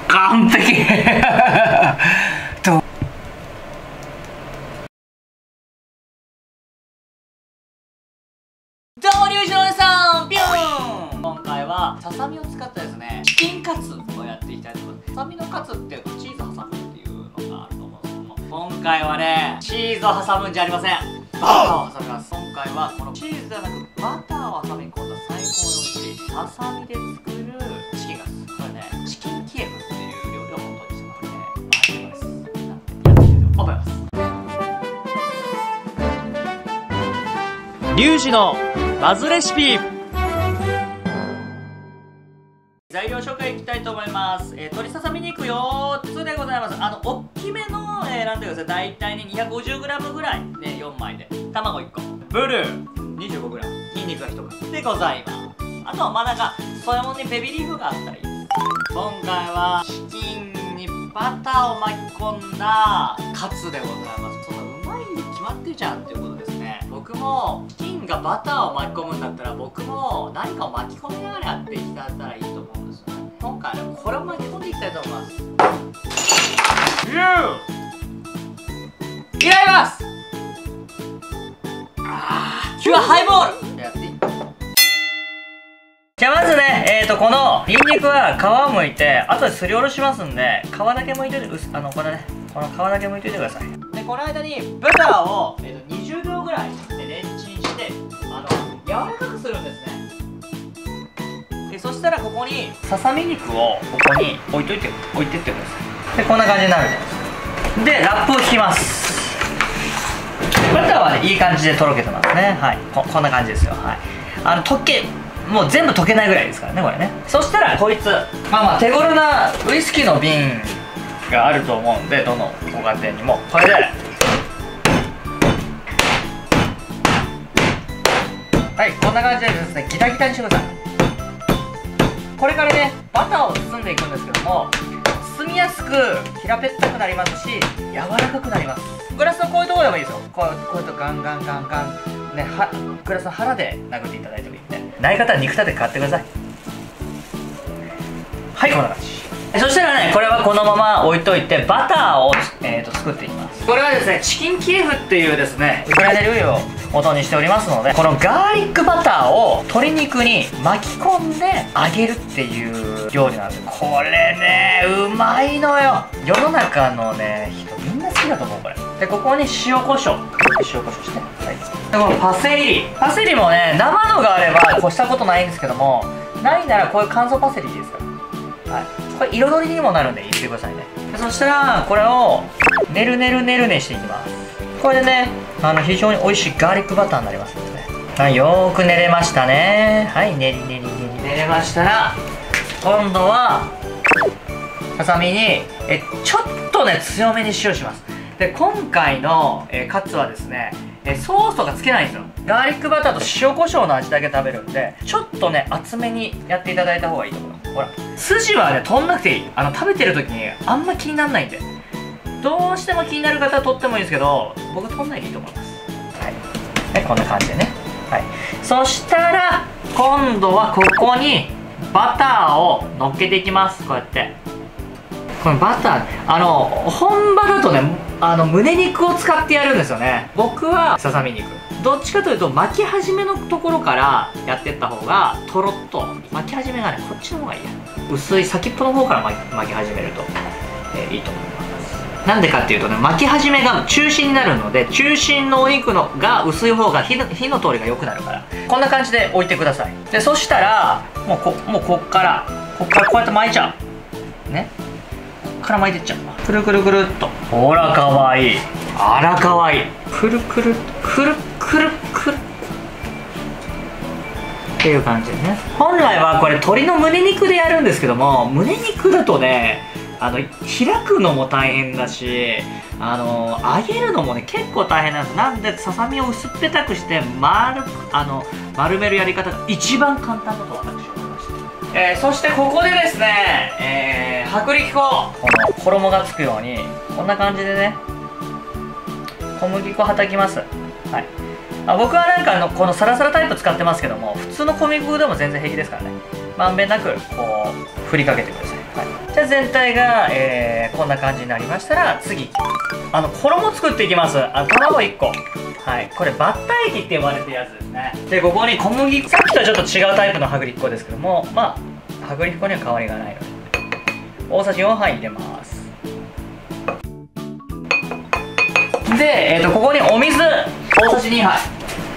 完璧どうも、リュウジのおじさん、ピューン。今回はささみを使ったですね、チキンカツをやっていきたいと思います。ささみのカツってチーズ挟むっていうのがあると思うんですけども、今回はね、チーズを挟むんじゃありません。バターを挟みます。今回はこのチーズではなくバターを挟み込んだ最高に美味しいささみで作るチキンカツ。これね、チキンキエフっていう料理を元にしてますね。味です。やってみたいと思います。リュウジのバズレシピ。材料紹介いきたいと思います。鶏ささみ肉4つでございます。大きめの、選んでください。大体ね 250g ぐらいで4枚で、卵1個、ブルー 25g、 筋肉が1つでございます。あとはまあなんかそういうものにベビーリーフがあったらいいです。今回はチキンにバターを巻き込んだカツでございます。そんなうまいに決まってるじゃんっていうことですね。僕もチキンがバターを巻き込むんだったら、僕も何かを巻き込みながらやっていきたらいいと思うんですよね。今回はこれを巻き込んでいきたいと思います。いただきます。キュアハイボールやっていい？じゃあまずね、このニンニクは皮を剥いて後ですりおろしますんで、皮だけ剥いといて、これね、この皮だけ剥いといてください。でこの間にバターを、20秒ぐらいでレンチンして柔らかくするんですね。でそしたらここにささみ肉をここに置いてってください。でこんな感じになるじゃないですか。でラップを引きます。バターはね、いい感じでとろけてますね。はい、こんな感じですよ。はい、もう全部溶けないぐらいですからね、これね。そしたらこいつまあ手頃なウイスキーの瓶があると思うんで、どのご家庭にもこれで、はい、こんな感じでですね、ギタギタにしてください。これからね、バターを包んでいくんですけども、包みやすく平べったくなりますし、柔らかくなります。グラスのこういうところでもいいですよ。こういうとガンガンガンガンね、グラスの腹で殴っていただいてもいいんで、ない方は肉立て買ってください。はい、こんな感じ。そしたらね、これはこのまま置いといてバターを、作っていきます。これはですね、チキンキエフっていうですね、ウクライナ料理を元にしておりますので、このガーリックバターを鶏肉に巻き込んで揚げるっていう料理なんですよ。これね、うまいのよ。世の中のね、人みんな好きだと思う、これ。でここに塩コショウして、はい、でこのパセリもね、生のがあれば越したことないんですけども、ないならこういう乾燥パセリですから、はい、これ彩りにもなるんで入れてくださいね。でそしたらこれをねるねしていきます。これでね、非常に美味しいガーリックバターになりますのでね。はい、よーく練れましたね。はい、練れましたら、今度はささみにちょっとね強めに塩します。で今回のカツはですね、ソースとかつけないんですよ。ガーリックバターと塩コショウの味だけ食べるんで、ちょっとね厚めにやっていただいた方がいいと思います。ほら、筋はね取んなくていい。食べてる時にあんま気にならないんで、どうしても気になる方は取ってもいいですけど、僕取んないでいいと思います。はい、こんな感じでね。はい、そしたら今度はここにバターを乗っけていきます。こうやってこのバター、本場だとね、胸肉を使ってやるんですよね。僕はささみ肉、どっちかというと巻き始めのところからやってった方がとろっと、巻き始めがねこっちの方がいいや。薄い先っぽの方から巻き始めると、いいと思います。なんでかっていうとね、巻き始めが中心になるので、中心のお肉が薄い方が火の通りが良くなるから、こんな感じで置いてください。でそしたらもうこっからこうやって巻いちゃうね。から巻いてっちゃう。くるくるくるっと。ほらかわいい。あらかわいい。くるくるくるくるくるっていう感じでね。本来はこれ鶏の胸肉でやるんですけども、胸肉だとね、開くのも大変だし、揚げるのもね結構大変なんです。なんでささみを薄っぺたくして丸めるやり方が一番簡単だと私は思いました。そしてここでですね、薄力粉、この衣がつくようにこんな感じでね、小麦粉はたきます。はい、僕はなんかこのサラサラタイプ使ってますけども、普通の小麦粉でも全然平気ですからね。まんべんなくこう振りかけてください。 じゃあ全体が、こんな感じになりましたら、次衣作っていきます。卵1個、はい、これバッター液って呼ばれてるやつですね。でここに小麦粉、さっきとはちょっと違うタイプの薄力粉ですけども、まあ薄力粉には変わりがないので大さじ4杯入れます。で、ここにお水大さじ2杯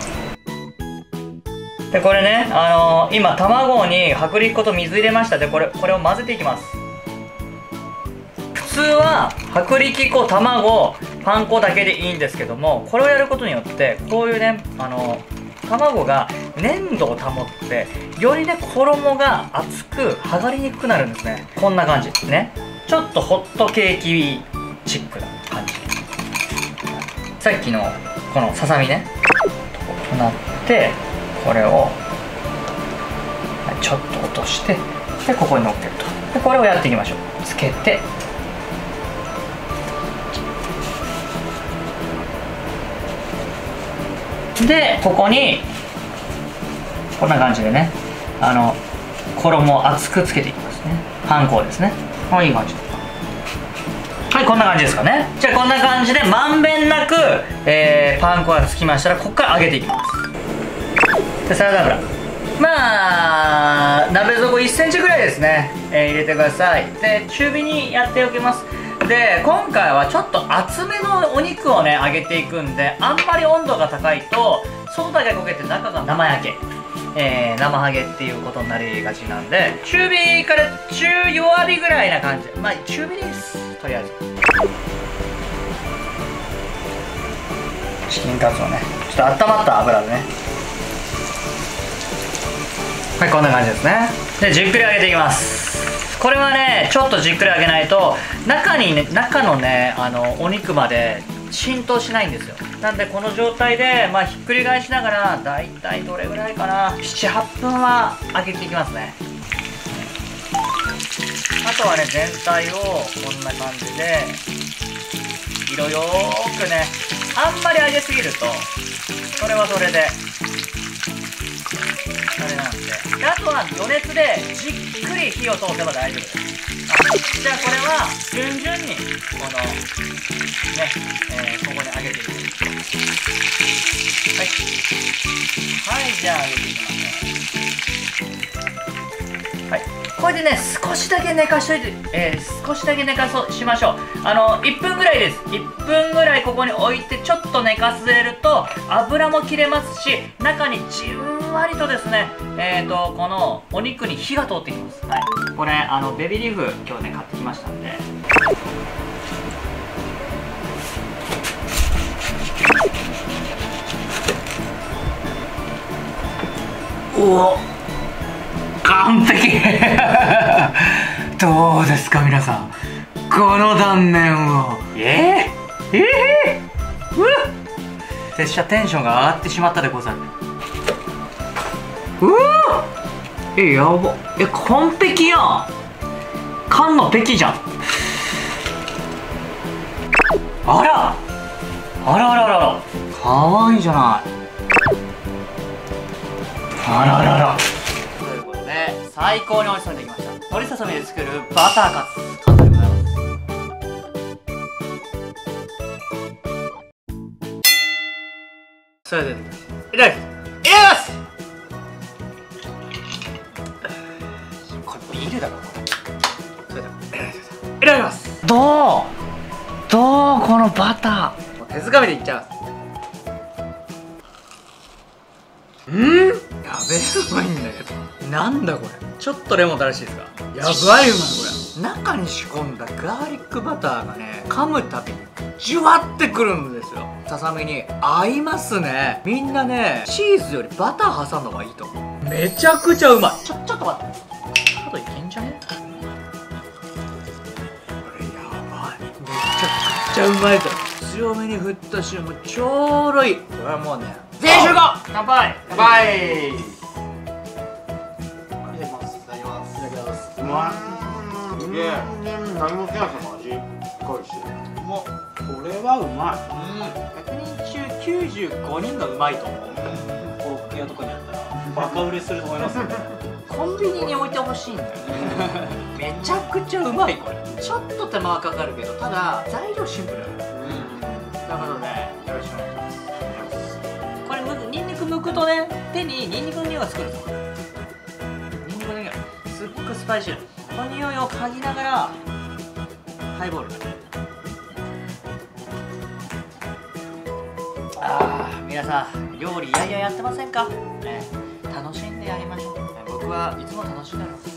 で、これね、今卵に薄力粉と水入れました。でこれを混ぜていきます。普通は薄力粉、卵、パン粉だけでいいんですけども、これをやることによってこういうね、卵が粘度を保ってよりね衣が厚く剥がれにくくなるんですね。こんな感じね、ちょっとホットケーキチックな感じ。さっきのこのささみねとなって、これをちょっと落として、でここに乗っけると。でこれをやっていきましょう。つけて、でここにこんな感じでね、衣を厚くつけていきますね。パン粉ですね。はい、いい感じ。はい、こんな感じですかね。じゃあこんな感じでまんべんなく、パン粉がつきましたら、ここから揚げていきます。でサラダ油、まあ鍋底1センチぐらいですね、入れてください。で中火にやっておきます。で今回はちょっと厚めのお肉をね揚げていくんで、あんまり温度が高いと外だけ焦げて中が生焼け、生揚げっていうことになりがちなんで、中火から中弱火ぐらいな感じで、まあ中火です。とりあえずチキンカツをねちょっと温まった油でね、はい、こんな感じですね。でじっくり揚げていきます。これはねちょっとじっくり揚げないと中のねお肉まで浸透しないんですよ。なんでこの状態で、まあ、ひっくり返しながらだいたいどれぐらいかな、 7,8 分は揚げていきますね。あとはね全体をこんな感じで色よーくね、あんまり揚げすぎるとそれはそれであれなんで、あとは余熱でじっくり火を通せば大丈夫です。じゃあこれは順々にこのね、ここに揚げていきます。はいはい、じゃあ揚げていきますね。はい、これでね少しだけ寝かしといて、少しだけ寝かしましょう。1分ぐらいです。1分ぐらいここに置いてちょっと寝かせると油も切れますし、中にじんわりとですね、このお肉に火が通ってきます。はい、これベビーリーフ今日ね買ってきましたんで、おお完璧どうですか皆さん、この断面を拙者テンションが上がってしまったでござる。うわやば、完璧やん。缶のペキじゃん。あらあらあらあら、かわいいじゃない。あらあらあら、ということで最高に美味しそうにできました。鶏ささみで作るバターカツ完成でございます。それではいただきます。いただきます。これビールだろ。それではいただきます。どうこのバター手づかみでいっちゃう。やべえうまいんだけど、なんだこれ。ちょっとレモン垂らしていいですか。やばいうまいこれ。中に仕込んだガーリックバターがね噛むたびにジュワってくるんですよ。ささみに合いますね。みんなねチーズよりバター挟んだ方がいいと思う。めちゃくちゃうまい。ちょっと待って、あといけんじゃね。これやばい、めちゃくちゃうまいぞ。強めに振った塩もちょうどいい。これはもうね全員集合。乾杯。乾杯。いただきます。いただきます。いただきます。うまい。すげえ。何もつけなくても味しっかりしてる。うまっ。これはうまい。100人中95人がうまいと思う。高級なとこにあったらバカ売れすると思います。 コンビニに置いてほしいんだよめちゃくちゃうまいこれ。ちょっと手間はかかるけど、ただ材料シンプルだよ。ということでよろしくお願いします。これニンニク剥くとね、手にニンニクの匂いがつくるぞ。ニンニクの匂いすっごくスパイシー。この匂いを嗅ぎながらハイボール。皆さん料理やってませんかね。楽しんでやりましょう。僕はいつも楽しんでます。